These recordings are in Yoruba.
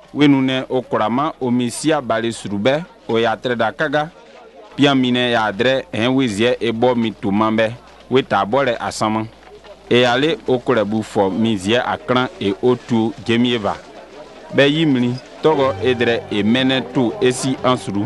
wenune okurama omisia bali surube o ya treda kaga pia mine ya dre en wizie ebo mitumambe weta bole asama e ale okurebu fo mizie akran e otu gemieva be yimli togo edre e mene tu esi ansuru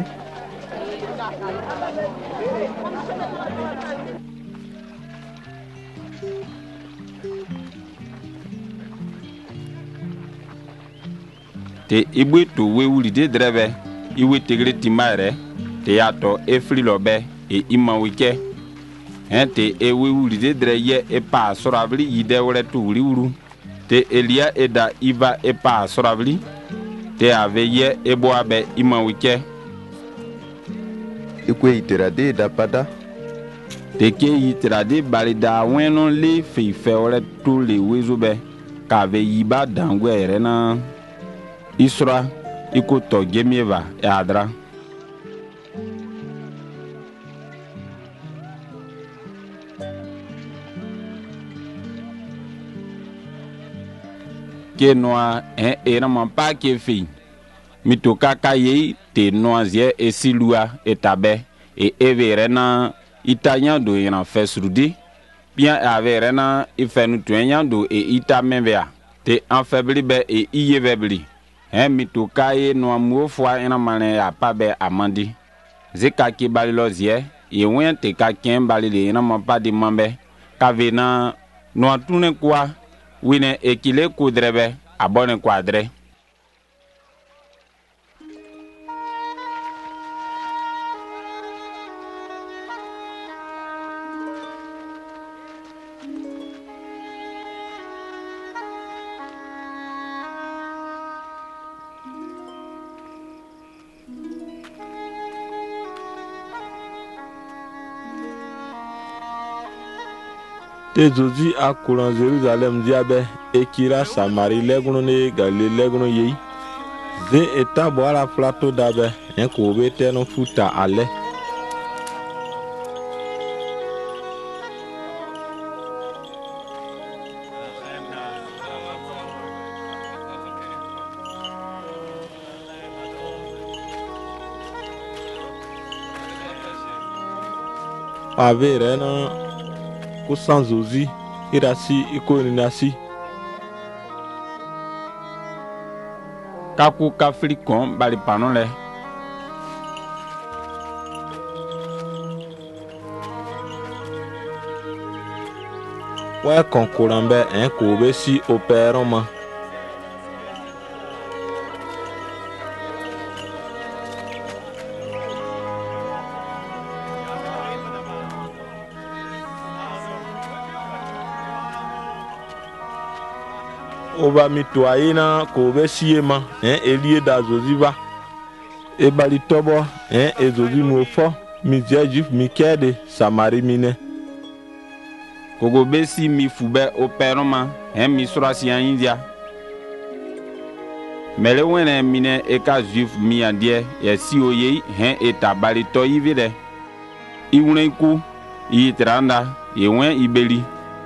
te igbe to wewuli de drebe iwe tegre timare te yato efri lobe e imawike te e wewuli de dre ye e pa soravli yide wore tu wuri wuru te elia eda iva e pa soravli te ave ye e boabe imawike ikwe iterade da pada te ke iterade balida weno le fe wore tu le wezobe ka ave yiba dangwe rena Isra iko to gemieva e adra ke noa era mampa ke fi mitoka kaye te noazie e silua etabe e everena itanya do yana fesrudi bien averena ifenu twenya do e itamenvea te anfeblibe e iyevebli mitoka ye no amuofwa ina mane ya pabe amandi zika ki balilozie ye wente ka ken balile ina mapadi mambe kavena no atune kwa wine ekile kudrebe abone kwadre te zozi akuran Jerusalem diabe ekira Samari legunu ne Galile legunu yi ze etabo ala plateau dabe en ko bete no futa ale ave rena kusan zozi irasi ikoninasi kaku kafrikon bali panole wa konkurambe en ko be si operoma oba mitoyena ko be siema elie da zoziva e bali tobo ezozi nuofo mizejif mikede Samari mine kogo besi mi fube operoma mi surasi andia mele wene mine eka juif mi andie ya si oye eta bali to yivide iwunenku yitranda yewen ibeli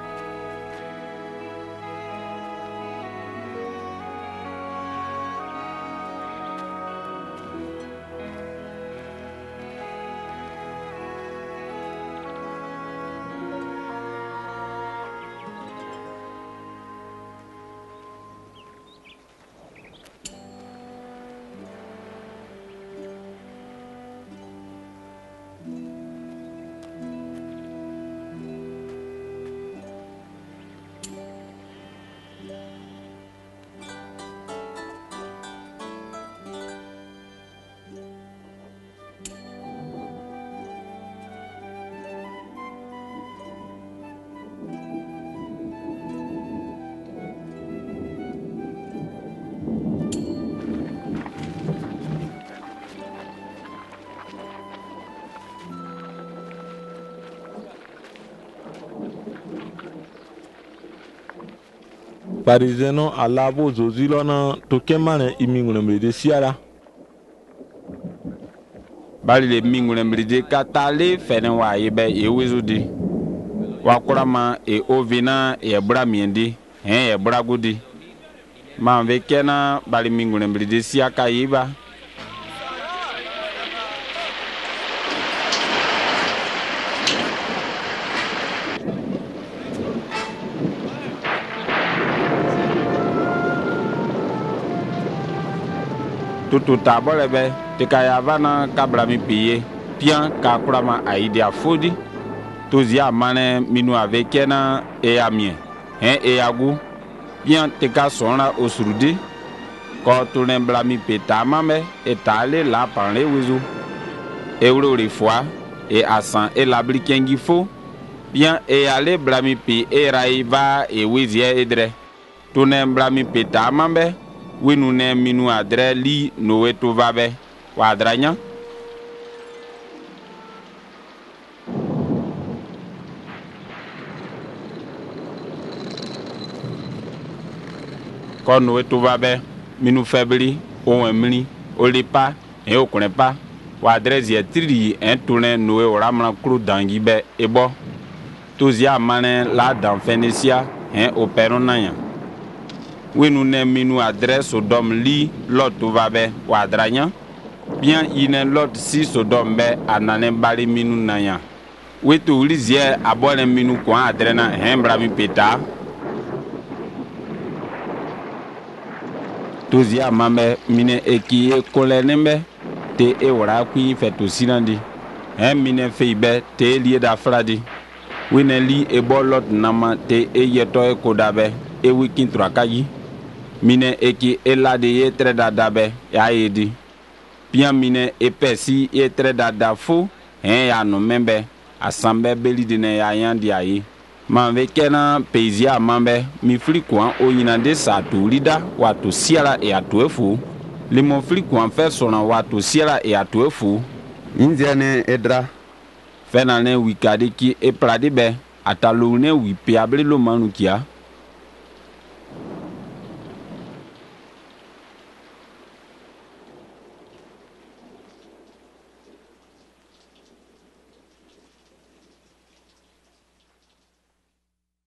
parizeno alabo zozilo na tokemane imingulembede siara bali le mingulembede katale fene wa yebe ewezudi wakurama e ovina e bra miendi e bra gudi ma ve kena bali mingune blide sia kayiba tutu tabole be te kaya vana kabla mi piye pian ka kurama aidi afodi tozia mane minu avekena e amie e agu pian te ka sona osrudi ko tunen blami peta mame e tale la parle wizu euro rifwa e asan e labli kengi fo pian e ale blami pi e raiva e wizie edre tunen blami peta mame winu ne minu adre li nowe to vabe wadranya ko nowe to vabe minu febri o emri o lipa e o kunepa wadre zie tri en tourne nowe oramna kru dangi be ebo to zia mane la dan Phénicia en o peronanya winu ne minu adre Sodom li lot to vabe wadranya bien ine lot si Sodom be anane bali minu nanya wetu lizie abone minu kwa adre na hembra mi peta tozia mambe mine ekie kolenembe te e wora kui fetu sinandi mine feibe te lie da fradi wine li e bolot nama te e yeto e kodabe e wikin trakaji mine eki elade ye tre dadabe ya edi pian mine e pesi ye tre dadafo ya no membe asambe beli dine ya yandi ayi manve kena peizia mambe mi flikwan o yinande sa to lida watu siara e atoefu limo flikwan fe sona watu siara e atoefu Indiane edra. fenane wikade ki e pradibe atalune wi piabli lo manukia